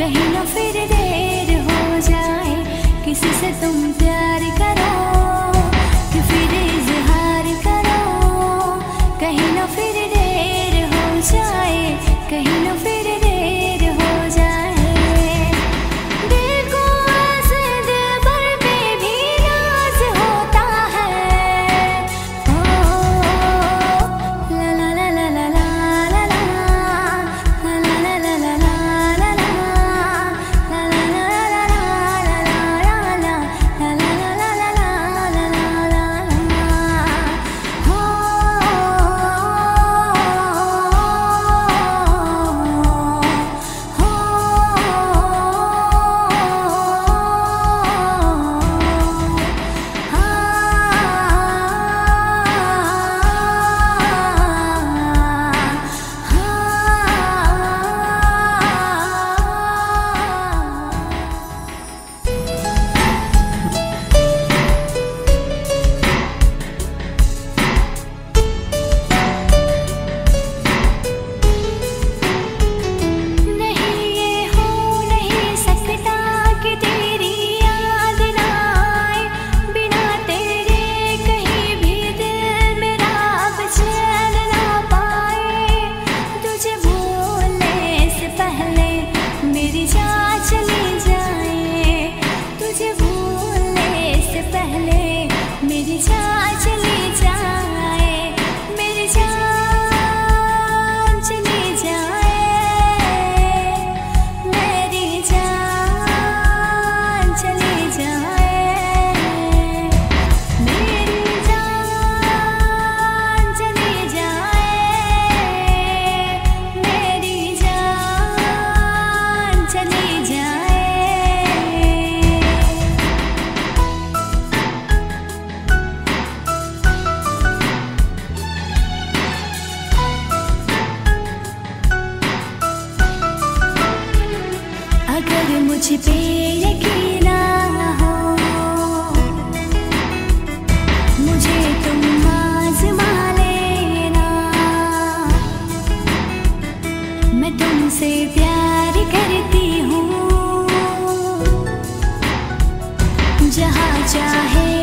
कहीं न फिर देर हो जाए, किसी से तुम प्यार करो कि फिर इजहार करो, कहीं न फिर देर हो जाए, कहीं न फिर देर हो जाए। दिल को ऐसे दिल भर पे भी नाज होता है। ओ ला ला ला ला ला ला ला ला ला ला ला ला ला ला अगर मुझ पे यकीन ना हो, मुझे तुम आज़मा लेना। मैं तुमसे प्यार करती हूँ, जहाँ चाहे